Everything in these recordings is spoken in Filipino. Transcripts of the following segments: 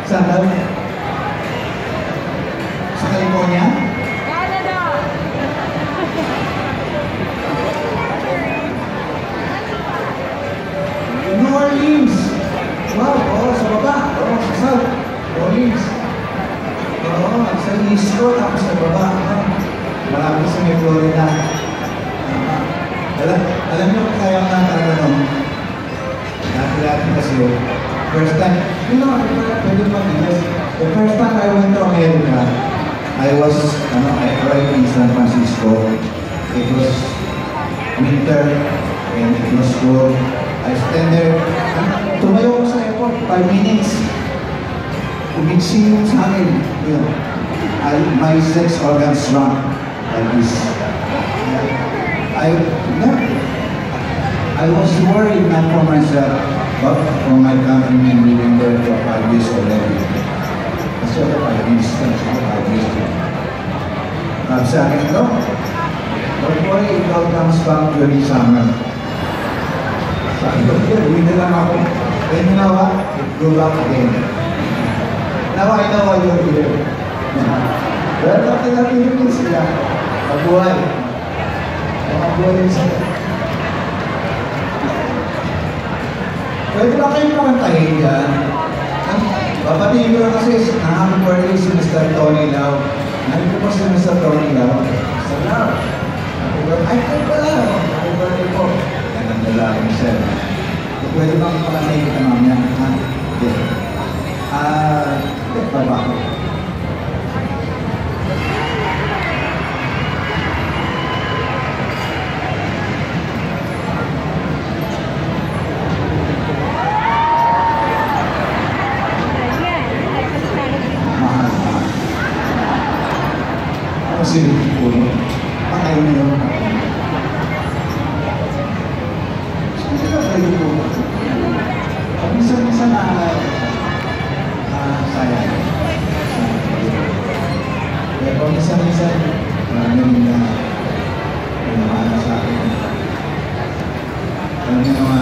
Saan daw? Sa California? Canada! New Orleans! Wow, oo, sa baba. Oo, sa South. New Orleans. Oo, sa East Coast, tapos sa baba. Marami sa may Florida. Alam niyo kung kaya nga talaga nung dati kasi first time, pwede mag-guess. The first time I went to America, I arrived in San Francisco. It was winter and it was cold. I stand there, tumayo ko sa airport, 5 minutes. Umigsi yung sa akin. My sex organs shrunk like this. I was worried not for myself, but for my countrymen living there for 5 years already. Kasi ako 5 years, 5 years. Sabi sa akin, no? Don't worry, it all comes back during summer. Sabi ko, uwi na lang ako. Then you know what? It grew back again. Now I know why you're here. Well, natin natin sila. Mabuhay. Mabuhay sila. Pwede ba kayong pakantahin yan? Babatiin ko lang kasi happy birthday si Mr. Tony Lau. Nandito po si Mr. Tony Lau. Mr. Lau. Ay, kayo pala. Happy birthday po. Nagandala ko siya. Pwede ba kayong pakantahin kita mamaya? Hindi. Baba ko. Kasi puno. Patay na yun. Hindi ka kayo puno. Minsan-minsan sayang. Pero minsan-minsan maraming pinamana sa akin. Alam niyo mga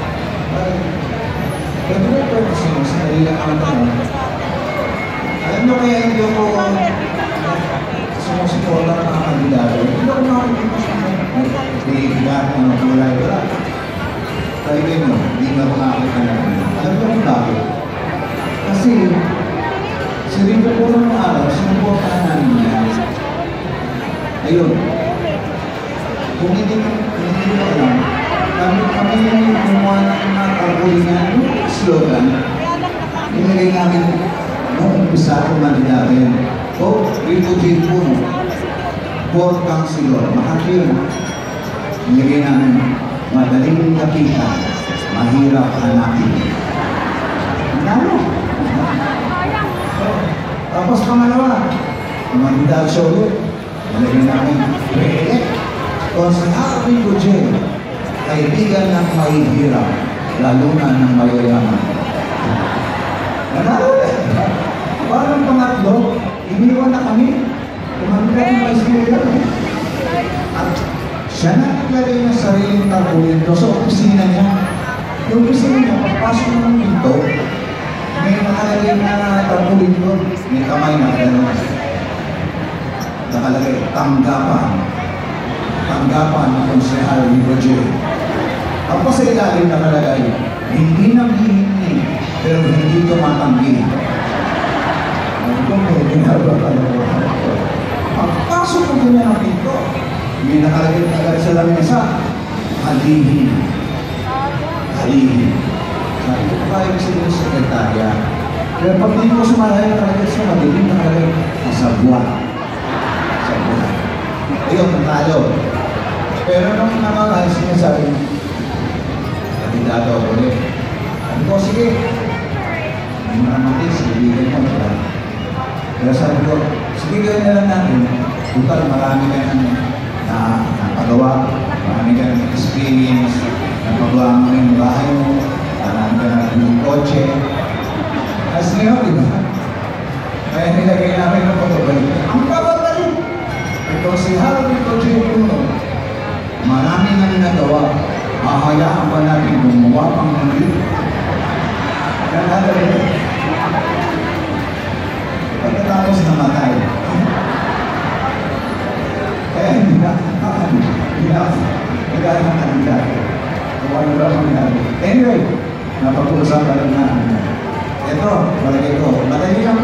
pwede sa nalilang ang tanong. Alam niyo kaya hindi ako sumusuporta ng mga kandidato. Hindi ako makakita sa bigat, kulay, wala. Kaya kayo, hindi nga makakita na. Alam niyo kung bakit? Kasi, si Rico po ng araw, sinuportahan namin niya. Ayun. Kung hindi mo alam, kami yung gumawa ng mga kagulingan, yung slogan, nilagay namin nung umpisa kung kandidato yan. Rico J. Puno, for Councilor, Makati yun. Nilagay namin, madaling nakita, mahirap hanapin. Ano? Tapos pangalawa, kandidato siya ulit. Nilagay namin, re-elect. Konsehal Rico J. Kaibigan ng mahihirap, lalo na ng mayayaman. Nanalo ulit. Parang pangatlo, iniwan na kami. Tumangkat ng Vice-Mayor. At siya na naglagay ng sariling tarpaulin sa opisina niya. Yung opisina niya, pagpasok ng pinto, may nakalagay na tarpaulin doon. May kamay na gano'n. Nakalagay, tanggapan. Tanggapan ng Konsehal Rico J. Ang pa sa ilalim nakalagay, hindi nanghihingi, pero hindi tumatanggi. Pagpasok ko niya ng pinto, may nakalagay na agad sa lamesa, halihim. Halihim. Sabi ko, kaya kasi yung sekretarya. Pero pag hindi ko sumalaya, nakalagay sa madilim, nakalagay, masabwa. Masabwa. Ayun, natalo. Pero nung nakakahal sinasabi, kandidato ako ulit. Sabi ko, sige. May maramatis, ibigay mo sila. Pero sabi ko, sige gawin na lang natin. Total, marami ka ng napagawa, marami ka ng experience, napagawa mo yung bahay mo, marami ka ng kotse. As ngayon, di ba? Kaya nilagay namin ng pagkabalik. Ang bababalik! Ito si Harvey J. Puno. Marami na nagawa. Hahayaan pa natin gumawa pang muli. Kaya nag-aaral ka ng dati. Kung ano daw ang nangyari. Anyway, napag-uusapan lang namin. Ito, palagay ko, madali lang